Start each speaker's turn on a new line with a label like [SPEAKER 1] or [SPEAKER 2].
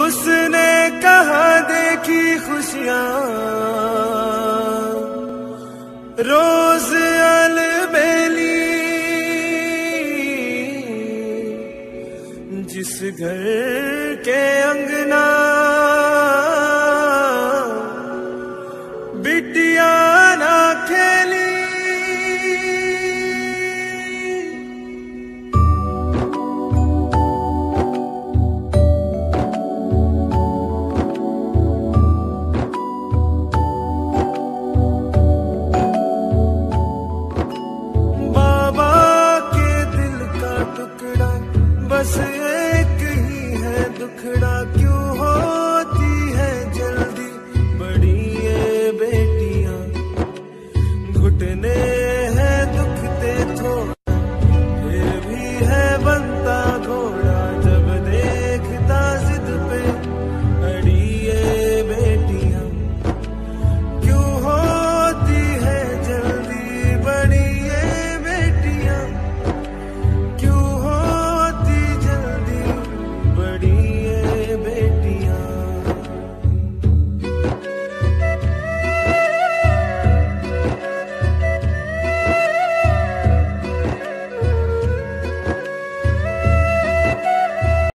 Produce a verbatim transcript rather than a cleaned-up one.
[SPEAKER 1] उसने कहा देखी खुशियां रोज अलबेली, जिस घर के अंगना बिटिया ना खेली। बाबा के दिल का टुकड़ा बस एक ही है दुखड़ा क्यों हो